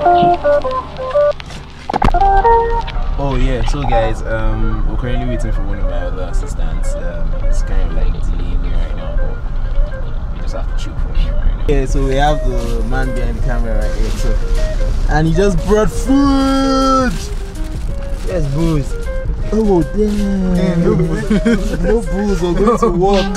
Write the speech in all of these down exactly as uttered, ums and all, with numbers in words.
Oh yeah, so guys, um, we're currently waiting for one of my other assistants. Um, it's kind of like delaying me right now, but we just have to chill for him right now. Yeah, so we have the man behind the camera right here, so, and he just brought food. Yes, booze. Oh damn! Hey, no booze, no booze. We're going to walk.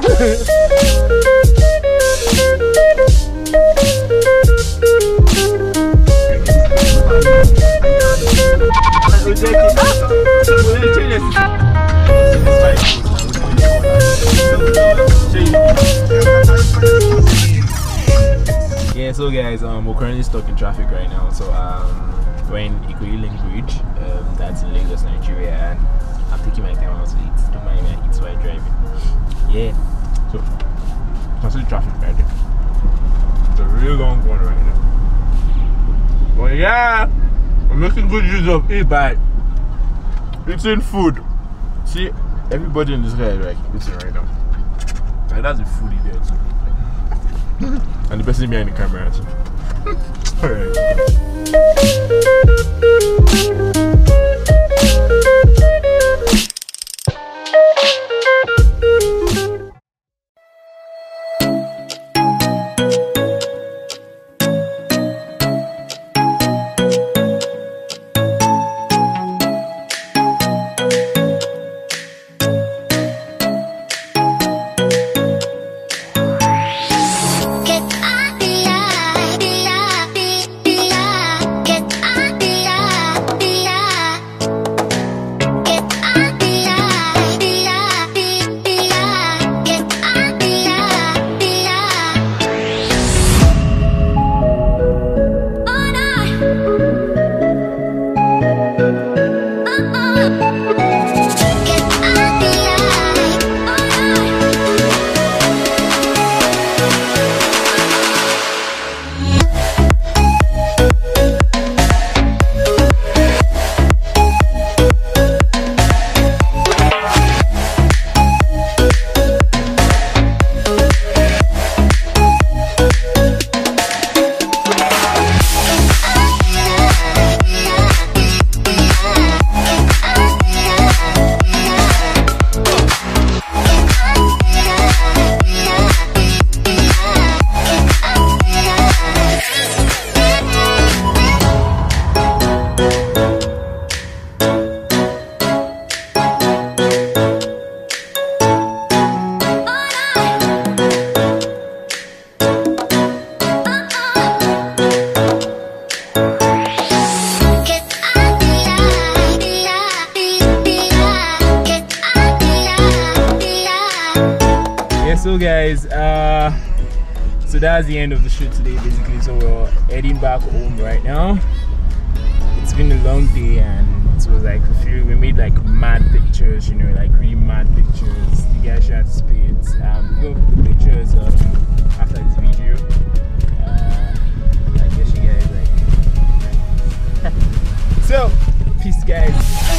Yeah, so guys, um, we're currently stuck in traffic right now. So um, we're in Ikoyi Link Bridge. Um, that's in Lagos, Nigeria, and I'm taking my time out to eat. Don't mind me, I eat while driving. Yeah. So consider traffic right there. It's a real long one right now. But yeah, I'm making good use of it by eating food. See, everybody in this guy is like eating right now. Like that's the food there too. And the person behind the camera too. Alright. So guys, uh, so that's the end of the shoot today basically. So we're heading back home right now. It's been a long day and it was like a few, we made like mad pictures, you know, like really mad pictures. You guys should anticipate. Um, we'll put the pictures um, after this video. Uh, I guess you guys like. So, peace guys.